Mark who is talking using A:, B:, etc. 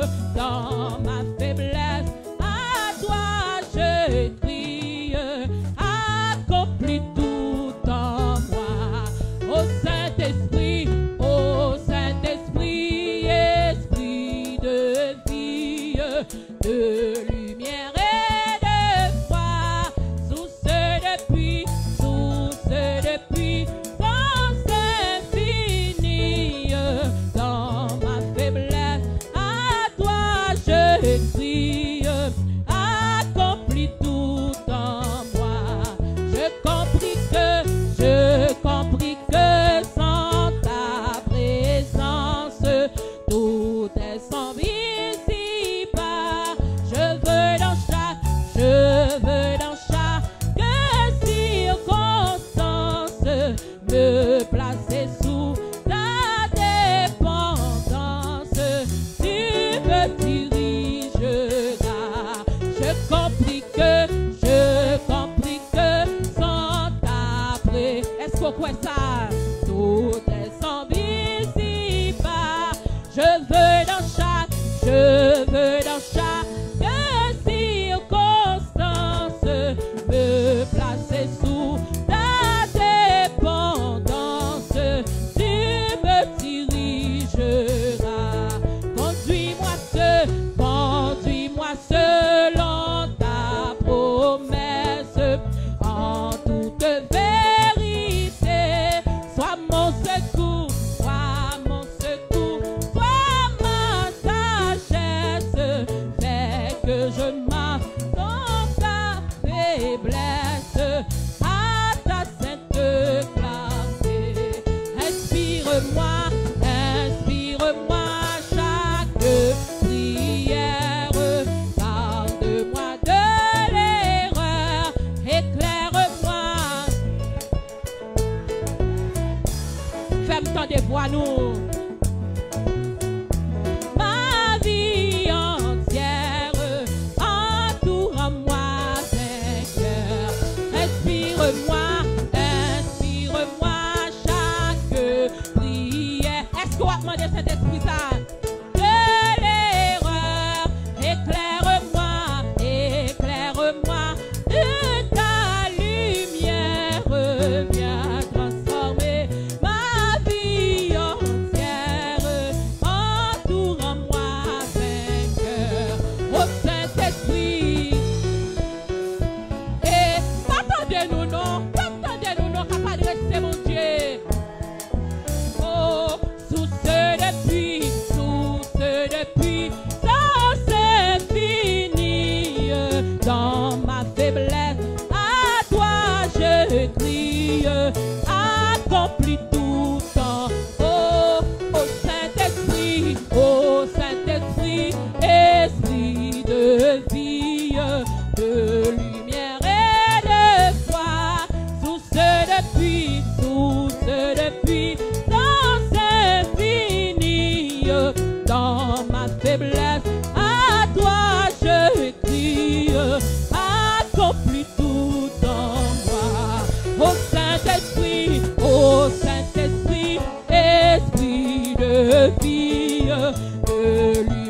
A: dans ma faiblesse, à toi je crie, accomplis tout en moi. Ô Saint-Esprit, Esprit de vie, de lumière et de foi, source de puissance infinie, dans ma faiblesse, à toi je crie, accomplis tout en moi. Je compris que sans ta présence, tout est sans vie ici-bas. Je veux dans chaque circonstance me placer sous ta dépendance. Tu me dirigeras. Je compris que sans ta présence, est-ce qu'on croit ça? Tout est sans vie ici-bas. Je veux dans chaque circonstance me placer sous ta dépendance. Tu me dirigeras. Conduis-moi selon ta promesse, en toute vérité. Sois mon secours, sois ma sagesse. Fais que je marche dans ta faiblesse, à ta sainte clarté. Inspire-moi chaque prière. Garde-moi de l'erreur, éclaire-moi. Fais-moi des voix, nous. Ma vie entière, entoure-moi, Seigneur. Inspire-moi chaque prière. Est-ce qu'on va demander cet esprit ça? De l'erreur, éclaire-moi de ta lumière. Viens transformer ma vie entière. Entoure-moi, Seigneur. Ô Saint-Esprit, et attendez-nous non, capable de rester mon Dieu. Oh, source de puissance infinie, dans ma faiblesse, à toi je crie, accomplis tout en. Oh Saint-Esprit, Esprit de vie, de lumière et de foi, source de puissance infinie, dans ma faiblesse, à toi je crie, accomplis tout en moi. Ô Saint-Esprit, Esprit de vie, de lumière.